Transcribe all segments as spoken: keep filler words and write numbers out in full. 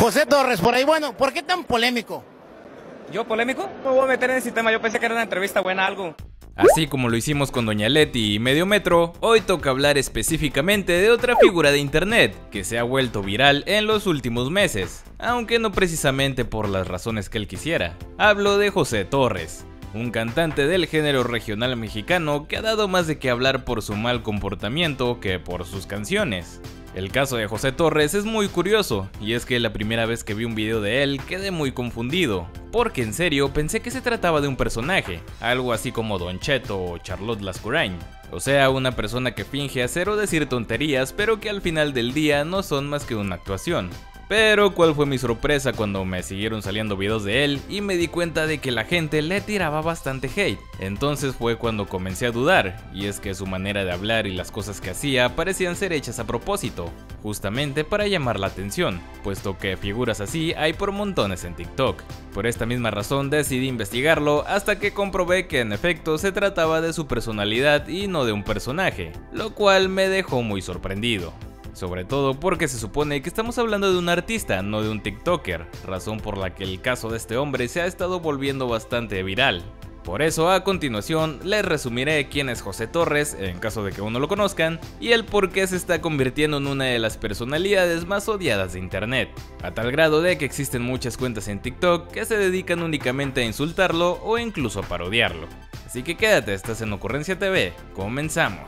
José Torres, por ahí, bueno, ¿por qué tan polémico? ¿Yo polémico? No me voy a meter en ese tema, yo pensé que era una entrevista buena, algo. Así como lo hicimos con Doña Leti y Medio Metro, hoy toca hablar específicamente de otra figura de internet que se ha vuelto viral en los últimos meses, aunque no precisamente por las razones que él quisiera. Hablo de José Torres, un cantante del género regional mexicano que ha dado más de qué hablar por su mal comportamiento que por sus canciones. El caso de José Torres es muy curioso, y es que la primera vez que vi un video de él quedé muy confundido, porque en serio pensé que se trataba de un personaje, algo así como Don Cheto o Charlotte Lascurain, o sea, una persona que finge hacer o decir tonterías, pero que al final del día no son más que una actuación. Pero cuál fue mi sorpresa cuando me siguieron saliendo videos de él y me di cuenta de que la gente le tiraba bastante hate. Entonces fue cuando comencé a dudar, y es que su manera de hablar y las cosas que hacía parecían ser hechas a propósito, justamente para llamar la atención, puesto que figuras así hay por montones en TikTok. Por esta misma razón decidí investigarlo hasta que comprobé que en efecto se trataba de su personalidad y no de un personaje, lo cual me dejó muy sorprendido. Sobre todo porque se supone que estamos hablando de un artista, no de un TikToker, razón por la que el caso de este hombre se ha estado volviendo bastante viral. Por eso a continuación les resumiré quién es José Torres, en caso de que aún no lo conozcan, y el por qué se está convirtiendo en una de las personalidades más odiadas de internet, a tal grado de que existen muchas cuentas en TikTok que se dedican únicamente a insultarlo o incluso a parodiarlo. Así que quédate, estás en Ocurrencia T V, comenzamos.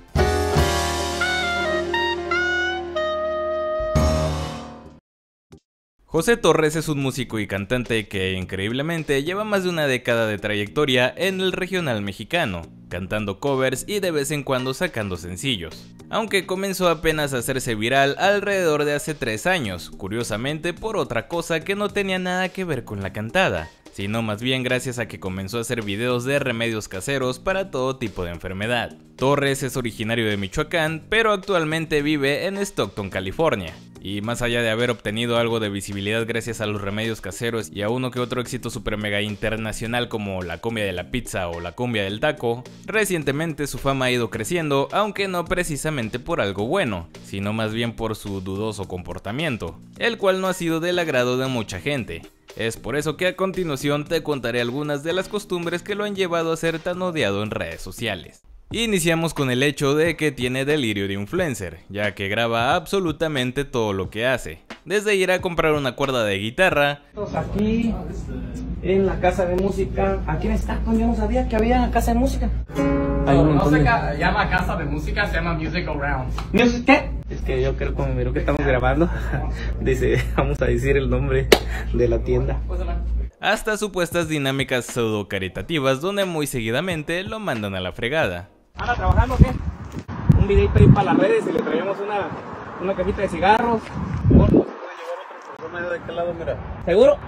José Torres es un músico y cantante que increíblemente lleva más de una década de trayectoria en el regional mexicano, cantando covers y de vez en cuando sacando sencillos, aunque comenzó apenas a hacerse viral alrededor de hace tres años, curiosamente por otra cosa que no tenía nada que ver con la cantada, sino más bien gracias a que comenzó a hacer videos de remedios caseros para todo tipo de enfermedad. Torres es originario de Michoacán, pero actualmente vive en Stockton, California. Y más allá de haber obtenido algo de visibilidad gracias a los remedios caseros y a uno que otro éxito super mega internacional como la cumbia de la pizza o la cumbia del taco, recientemente su fama ha ido creciendo, aunque no precisamente por algo bueno, sino más bien por su dudoso comportamiento, el cual no ha sido del agrado de mucha gente. Es por eso que a continuación te contaré algunas de las costumbres que lo han llevado a ser tan odiado en redes sociales. Iniciamos con el hecho de que tiene delirio de influencer, ya que graba absolutamente todo lo que hace, desde ir a comprar una cuerda de guitarra. Aquí en la casa de música, aquí en Stockton yo no sabía que había casa de música. Hay un no se de... llama casa de música, se llama Music Around. ¿Music qué? Es que yo creo como miro que estamos grabando, dice, vamos a decir el nombre de la tienda. Hasta supuestas dinámicas pseudo caritativas donde muy seguidamente lo mandan a la fregada. ¿Anda trabajando qué? Un videito ahí para las redes y le traemos una, una cajita de cigarros. Bueno, se puede llevar otra persona de qué lado, mira. ¿Seguro?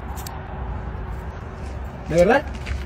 ¿De verdad?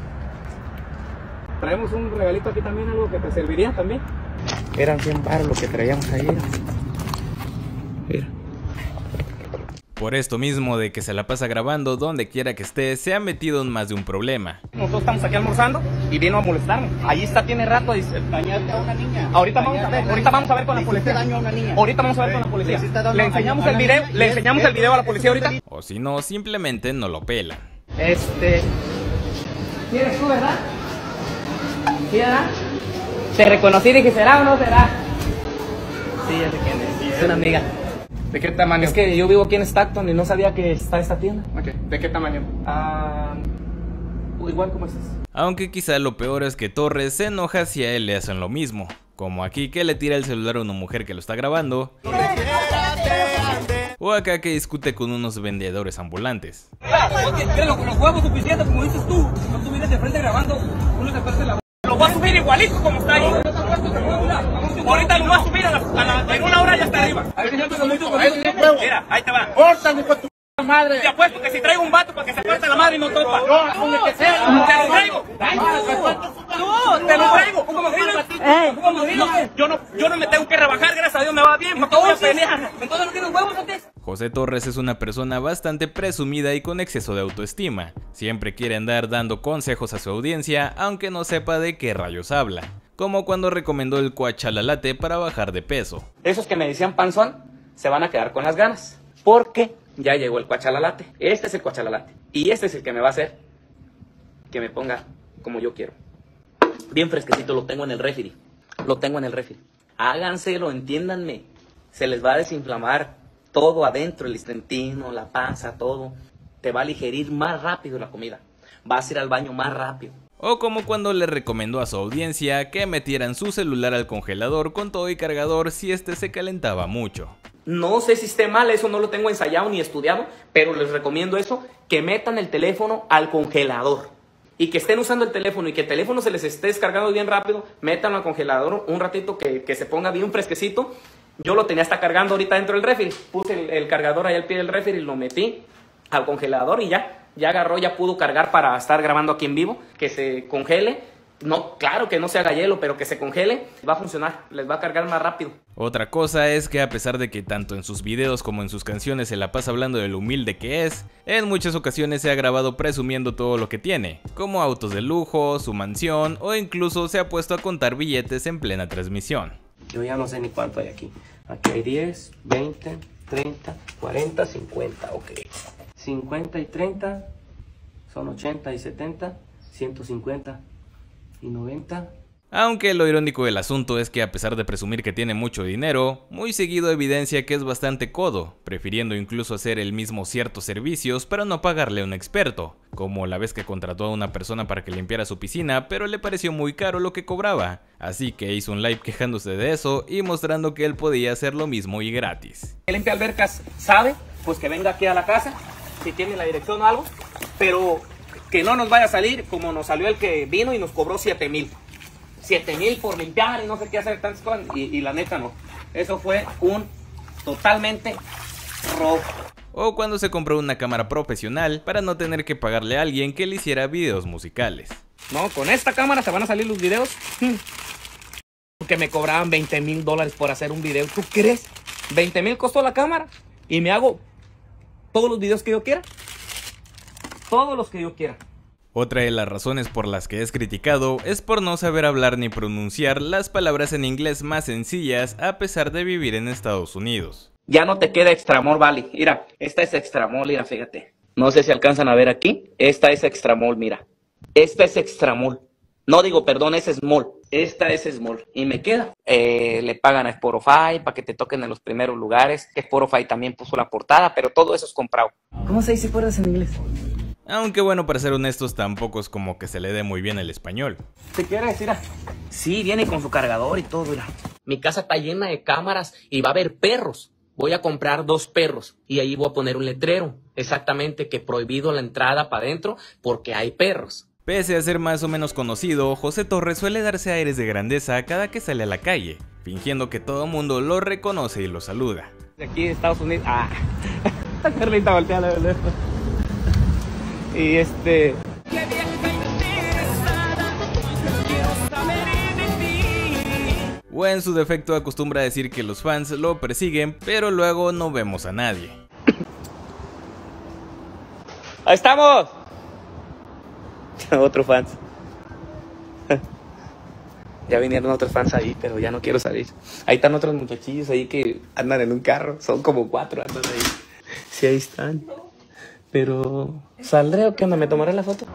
Traemos un regalito aquí también, algo que te serviría también. Eran cien baros lo que traíamos ayer. Mira. Por esto mismo de que se la pasa grabando donde quiera que esté, se ha metido en más de un problema. Nosotros estamos aquí almorzando y vino a molestarme. Ahí está, tiene rato, dice. Dañaste a una niña. Ahorita vamos a ver, ahorita vamos a ver con la policía. Daño a una niña. Ahorita vamos a ver con la policía. Le enseñamos el video, le enseñamos el video a la policía ahorita. O si no, simplemente no lo pelan. Este... ¿Sí eres tú, verdad? ¿Sí, verdad? Te reconocí, dije, ¿será o no será? Sí, ya sé quién es. Es una amiga. ¿De qué tamaño? Es que yo vivo aquí en Stockton y no sabía que está esta tienda. Okay. ¿De qué tamaño? Ah, igual como estás. Aunque quizá lo peor es que Torres se enoja si a él le hacen lo mismo, como aquí que le tira el celular a una mujer que lo está grabando, o acá que discute con unos vendedores ambulantes. Claro, con los huevos suficientes, como dices tú, no tú vienes de frente grabando, uno te parte la... Lo voy a subir igualito como está ahí. Ahorita lo voy a subir a la, a la, en una hora ya está arriba. Mira, ahí te va. Madre. Te apuesto que si traigo un vato para que se parte la madre y no topa. No, con el que sea. Te lo traigo. No, te lo traigo. Yo no, yo no me tengo que rebajar, gracias a Dios me va bien. ¿Por qué voy a pelear? Entonces no tienes huevos antes. José Torres es una persona bastante presumida y con exceso de autoestima. Siempre quiere andar dando consejos a su audiencia, aunque no sepa de qué rayos habla. Como cuando recomendó el cuachalalate para bajar de peso. Esos que me decían panzón se van a quedar con las ganas. Porque ya llegó el cuachalalate. Este es el cuachalalate. Y este es el que me va a hacer que me ponga como yo quiero. Bien fresquecito, lo tengo en el refri. Lo tengo en el refri. Háganselo, entiéndanme. Se les va a desinflamar todo adentro, el intestino, la panza, todo. Te va a aligerir más rápido la comida. Vas a ir al baño más rápido. O como cuando le recomendó a su audiencia que metieran su celular al congelador con todo y cargador si este se calentaba mucho. No sé si esté mal, eso no lo tengo ensayado ni estudiado, pero les recomiendo eso, que metan el teléfono al congelador. Y que estén usando el teléfono y que el teléfono se les esté descargando bien rápido, métanlo al congelador un ratito que, que se ponga bien fresquecito. Yo lo tenía hasta cargando ahorita dentro del refri. Puse el, el cargador ahí al pie del refri y lo metí al congelador y ya. Ya agarró, ya pudo cargar para estar grabando aquí en vivo. Que se congele. No, claro que no se haga hielo, pero que se congele. Va a funcionar, les va a cargar más rápido. Otra cosa es que a pesar de que tanto en sus videos como en sus canciones se la pasa hablando de lo humilde que es, en muchas ocasiones se ha grabado presumiendo todo lo que tiene, como autos de lujo, su mansión o incluso se ha puesto a contar billetes en plena transmisión. Yo ya no sé ni cuánto hay aquí. Aquí hay diez, veinte, treinta, cuarenta, cincuenta, ok. cincuenta y treinta son ochenta y setenta, ciento cincuenta y noventa. Aunque lo irónico del asunto es que a pesar de presumir que tiene mucho dinero, muy seguido evidencia que es bastante codo, prefiriendo incluso hacer él mismo ciertos servicios para no pagarle a un experto, como la vez que contrató a una persona para que limpiara su piscina, pero le pareció muy caro lo que cobraba, así que hizo un live quejándose de eso y mostrando que él podía hacer lo mismo y gratis. El limpia albercas sabe, pues que venga aquí a la casa, si tiene la dirección o algo, pero que no nos vaya a salir como nos salió el que vino y nos cobró siete mil. siete mil por limpiar y no sé qué hacer tantas cosas, y, y la neta no. Eso fue un totalmente robo. O cuando se compró una cámara profesional para no tener que pagarle a alguien que le hiciera videos musicales. No, con esta cámara te van a salir los videos. Que me cobraban veinte mil dólares por hacer un video. ¿Tú crees? veinte mil costó la cámara y me hago todos los videos que yo quiera. Todos los que yo quiera. Otra de las razones por las que es criticado es por no saber hablar ni pronunciar las palabras en inglés más sencillas a pesar de vivir en Estados Unidos. Ya no te queda Extramol Valley. Mira, esta es Extramol, mira, fíjate. No sé si alcanzan a ver aquí. Esta es Extramol, mira. Esta es Extramol. No digo, perdón, es Small. Esta es Small. Y me queda. Eh, le pagan a Spotify para que te toquen en los primeros lugares. Spotify también puso la portada, pero todo eso es comprado. ¿Cómo se dice puertas en inglés? Aunque bueno, para ser honestos, tampoco es como que se le dé muy bien el español. ¿Te quiere decir? Sí, viene con su cargador y todo, mira. Mi casa está llena de cámaras y va a haber perros. Voy a comprar dos perros y ahí voy a poner un letrero. Exactamente, que prohibido la entrada para adentro porque hay perros. Pese a ser más o menos conocido, José Torres suele darse aires de grandeza cada que sale a la calle, fingiendo que todo mundo lo reconoce y lo saluda. De aquí de Estados Unidos. Ah, Carlita, voltea la verdad. Y este... O en su defecto acostumbra a decir que los fans lo persiguen, pero luego no vemos a nadie. ¡Ahí estamos! Otro fans. Ya vinieron otros fans ahí, pero ya no quiero salir. Ahí están otros muchachillos ahí que andan en un carro. Son como cuatro, andan ahí. Sí, ahí están. Pero... ¿saldré o qué onda? ¿Me tomaré la foto?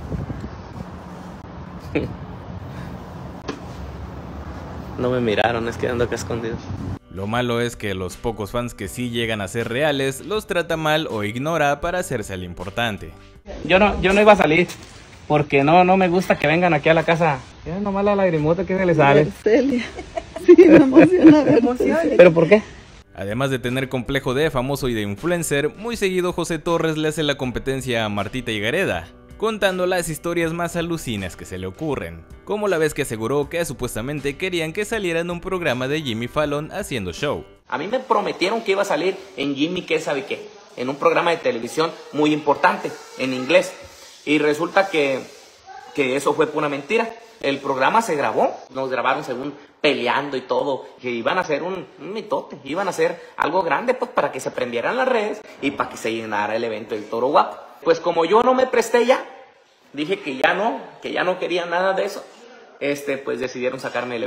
No me miraron, es que ando acá escondido. Lo malo es que los pocos fans que sí llegan a ser reales los trata mal o ignora para hacerse el importante. Yo no, yo no iba a salir porque no, no me gusta que vengan aquí a la casa. Mira nomás la lagrimota que se les sale. Celia. Sí, me emociona, me emociona. ¿Pero por qué? Además de tener complejo de famoso y de influencer, muy seguido José Torres le hace la competencia a Martita Higareda, contando las historias más alucinas que se le ocurren, como la vez que aseguró que supuestamente querían que saliera en un programa de Jimmy Fallon haciendo show. A mí me prometieron que iba a salir en Jimmy qué sabe qué, en un programa de televisión muy importante, en inglés, y resulta que, que eso fue pura mentira. El programa se grabó, nos grabaron según peleando y todo, que iban a hacer un, un mitote, iban a hacer algo grande pues para que se prendieran las redes y para que se llenara el evento del Toro Guapo. Pues como yo no me presté ya, dije que ya no, que ya no quería nada de eso, este, pues decidieron sacarme el evento.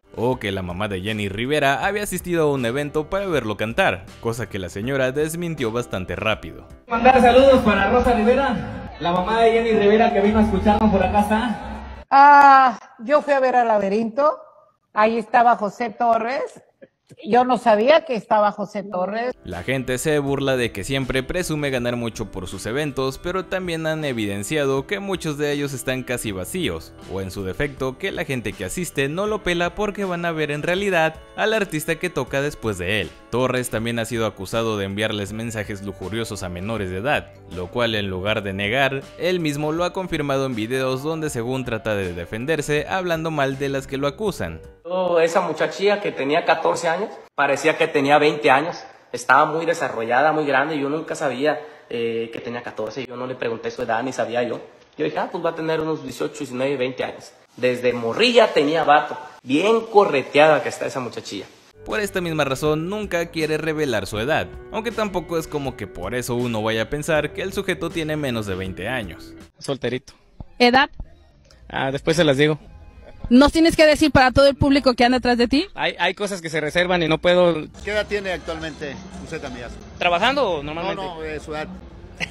o que la mamá de Jenny Rivera había asistido a un evento para verlo cantar, cosa que la señora desmintió bastante rápido. Mandar saludos para Rosa Rivera, la mamá de Jenny Rivera que vino a escucharnos por acá está. Ah, yo fui a ver al Laberinto, ahí estaba José Torres. Yo no sabía que estaba José Torres. La gente se burla de que siempre presume ganar mucho por sus eventos, pero también han evidenciado que muchos de ellos están casi vacíos, o en su defecto que la gente que asiste no lo pela porque van a ver en realidad al artista que toca después de él. Torres también ha sido acusado de enviarles mensajes lujuriosos a menores de edad, lo cual en lugar de negar, él mismo lo ha confirmado en videos donde según trata de defenderse hablando mal de las que lo acusan. Oh, esa muchachilla que tenía catorce años, parecía que tenía veinte años, estaba muy desarrollada, muy grande, y yo nunca sabía eh, que tenía catorce, yo no le pregunté su edad ni sabía yo. Yo dije, ah, pues va a tener unos dieciocho, diecinueve, veinte años. Desde morrilla tenía vato, bien correteada que está esa muchachilla. Por esta misma razón nunca quiere revelar su edad, aunque tampoco es como que por eso uno vaya a pensar que el sujeto tiene menos de veinte años. Solterito. ¿Edad? Ah, después se las digo. ¿Nos tienes que decir para todo el público que anda atrás de ti? Hay, hay cosas que se reservan y no puedo... ¿Qué edad tiene actualmente usted, amigas? ¿Trabajando o normalmente? No, no, eh, su edad.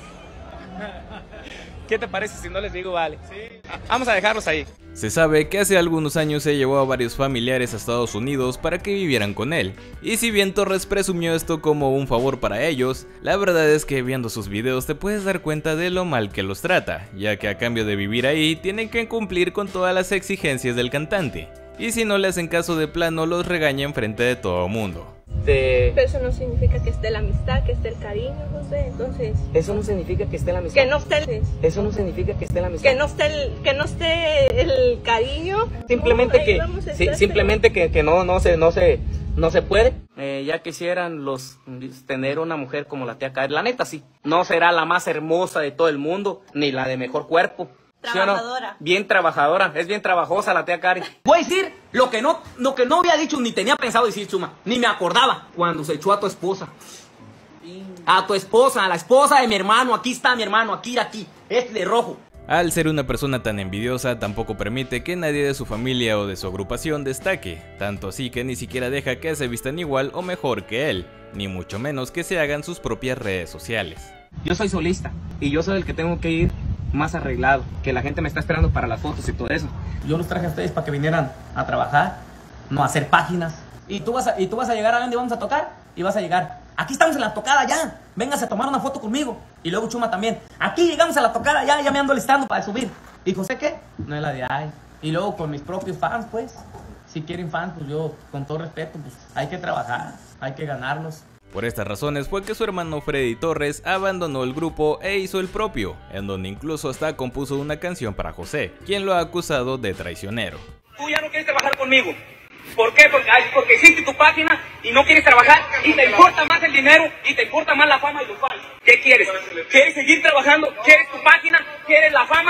¿Qué te parece si no les digo vale? Sí. Vamos a dejarlos ahí. Se sabe que hace algunos años se llevó a varios familiares a Estados Unidos para que vivieran con él, y si bien Torres presumió esto como un favor para ellos, la verdad es que viendo sus videos te puedes dar cuenta de lo mal que los trata, ya que a cambio de vivir ahí tienen que cumplir con todas las exigencias del cantante, y si no le hacen caso de plano los regaña enfrente de todo el mundo. De... Pero eso no significa que esté la amistad, que esté el cariño, José, entonces... Eso no significa que esté la amistad. Que no esté el... Eso no significa que esté la amistad. Que no esté el, que no esté el cariño. Simplemente no, que, sí, simplemente que, que no, no se, no se, no se puede. Eh, ya quisieran los tener una mujer como la tía Karen. La neta sí. No será la más hermosa de todo el mundo, ni la de mejor cuerpo. Trabajadora. ¿Sí o no? Bien trabajadora, es bien trabajosa la tía Karen. Voy a decir lo que no, lo que no había dicho ni tenía pensado decir, Chuma, ni me acordaba cuando se echó a tu esposa. A tu esposa, a la esposa de mi hermano, aquí está mi hermano, aquí, aquí, este de rojo. Al ser una persona tan envidiosa, tampoco permite que nadie de su familia o de su agrupación destaque, tanto así que ni siquiera deja que se vistan igual o mejor que él, ni mucho menos que se hagan sus propias redes sociales. Yo soy solista y yo soy el que tengo que ir más arreglado, que la gente me está esperando para las fotos y todo eso. Yo los traje a ustedes para que vinieran a trabajar, no a hacer páginas. Y tú vas a, y tú vas a llegar a donde vamos a tocar y vas a llegar. Aquí estamos en la tocada ya, véngase a tomar una foto conmigo. Y luego Chuma también. Aquí llegamos a la tocada ya, ya me ando listando para subir. ¿Y José qué? No es la de ay. Y luego con mis propios fans, pues, si quieren fans, pues yo, con todo respeto, pues hay que trabajar, hay que ganarlos. Por estas razones fue que su hermano Freddy Torres abandonó el grupo e hizo el propio, en donde incluso hasta compuso una canción para José, quien lo ha acusado de traicionero. Tú ya no quieres trabajar conmigo. ¿Por qué? Porque, ay, porque hiciste tu página y no quieres trabajar y te importa más el dinero y te importa más la fama y los fans. ¿Qué quieres? ¿Quieres seguir trabajando? ¿Quieres tu página? ¿Quieres la fama?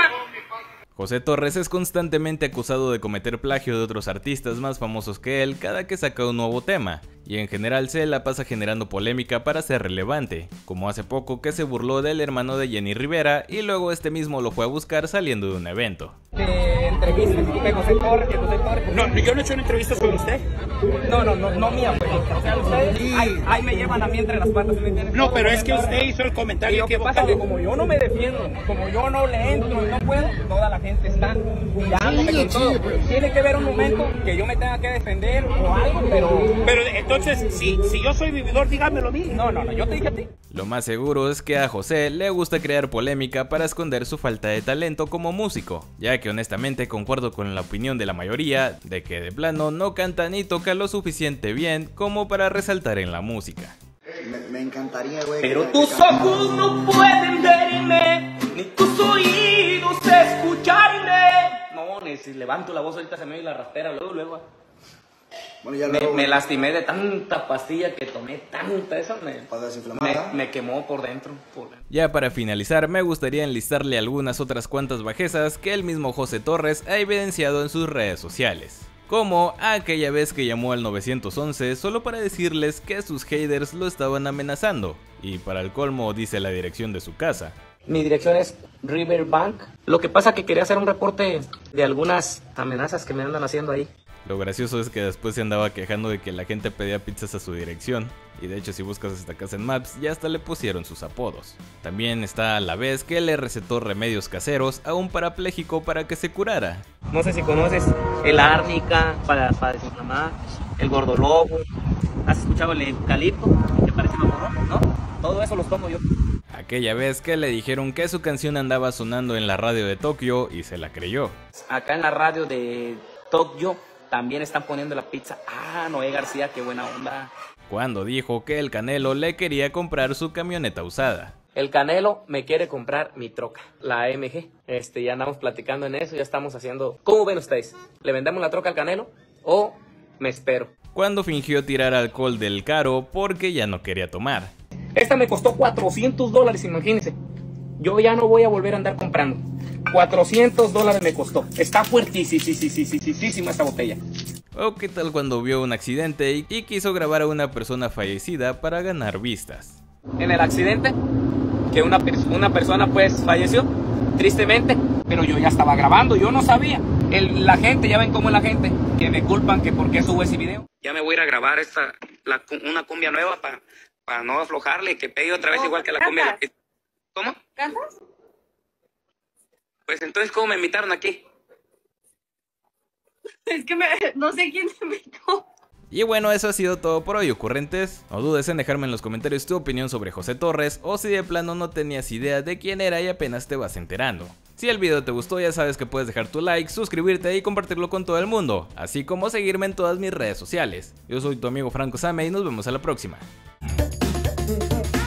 José Torres es constantemente acusado de cometer plagio de otros artistas más famosos que él cada que saca un nuevo tema, y en general se la pasa generando polémica para ser relevante, como hace poco que se burló del hermano de Jenny Rivera y luego este mismo lo fue a buscar saliendo de un evento. Eh, entrevistas de José Torres, José Torres. No, yo no he hecho entrevistas con usted. No, no, no, no mía, pues. O sea, ustedes sí. ahí, ahí me llevan a mí entre las patas. No, pero es que usted hizo el comentario. Y lo que pasa es que como yo no me defiendo, como yo no le entro y no puedo, toda la gente está cuidándome con todo. Tiene que haber un momento que yo me tenga que defender o algo, pero... Pero entonces, si, si yo soy vividor, dígamelo a mí. No, no, no, yo te dije a ti. Lo más seguro es que a José le gusta crear polémica para esconder su falta de talento como músico, ya que honestamente concuerdo con la opinión de la mayoría de que de plano no canta ni toca lo suficiente bien como para resaltar en la música. Me, me encantaría, güey. Pero tus ojos no pueden verme, ni tus oídos escucharme. No, ni si levanto la voz ahorita se me oye la raspera, luego, luego. Bueno, ya me, luego, me lastimé de tanta pastilla que tomé, tanta, eso me, para desinflamar, me, me quemó por dentro, por dentro. Ya para finalizar, me gustaría enlistarle algunas otras cuantas bajezas que el mismo José Torres ha evidenciado en sus redes sociales. Como aquella vez que llamó al nueve once solo para decirles que sus haters lo estaban amenazando, y para el colmo dice la dirección de su casa. Mi dirección es Riverbank. Lo que pasa es que quería hacer un reporte de algunas amenazas que me andan haciendo ahí. Lo gracioso es que después se andaba quejando de que la gente pedía pizzas a su dirección, y de hecho si buscas esta casa en Maps ya hasta le pusieron sus apodos. También está a la vez que le recetó remedios caseros a un parapléjico para que se curara. No sé si conoces el árnica para, para desinflamar, el gordolobo. ¿Has escuchado el eucalipto? Que parece mamorrón, ¿no? Todo eso los tomo yo. Aquella vez que le dijeron que su canción andaba sonando en la radio de Tokio y se la creyó. Acá en la radio de Tokio también están poniendo la pizza. Ah, Noé García, qué buena onda. Cuando dijo que el Canelo le quería comprar su camioneta usada. El Canelo me quiere comprar mi troca, la A M G. Este, ya andamos platicando en eso, ya estamos haciendo... ¿Cómo ven ustedes? ¿Le vendemos la troca al Canelo o me espero? Cuando fingió tirar alcohol del caro porque ya no quería tomar. Esta me costó cuatrocientos dólares, imagínense. Yo ya no voy a volver a andar comprando. cuatrocientos dólares me costó. Está fuertísima esta botella. ¿O qué tal cuando vio un accidente y, y quiso grabar a una persona fallecida para ganar vistas? En el accidente, que una, una persona pues falleció, tristemente, pero yo ya estaba grabando, yo no sabía. El, la gente, ya ven cómo es la gente, que me culpan que por qué subo ese video. Ya me voy a ir a grabar esta, la, una cumbia nueva para para no aflojarle, que pegue otra vez igual que la cumbia. ¿Cómo? ¿Cantas? Pues entonces, ¿cómo me invitaron aquí? Es que me, no sé quién te invitó. Y bueno, eso ha sido todo por hoy, ocurrentes. No dudes en dejarme en los comentarios tu opinión sobre José Torres, o si de plano no tenías idea de quién era y apenas te vas enterando. Si el video te gustó, ya sabes que puedes dejar tu like, suscribirte y compartirlo con todo el mundo, así como seguirme en todas mis redes sociales. Yo soy tu amigo Franco Same y nos vemos a la próxima. Thank you.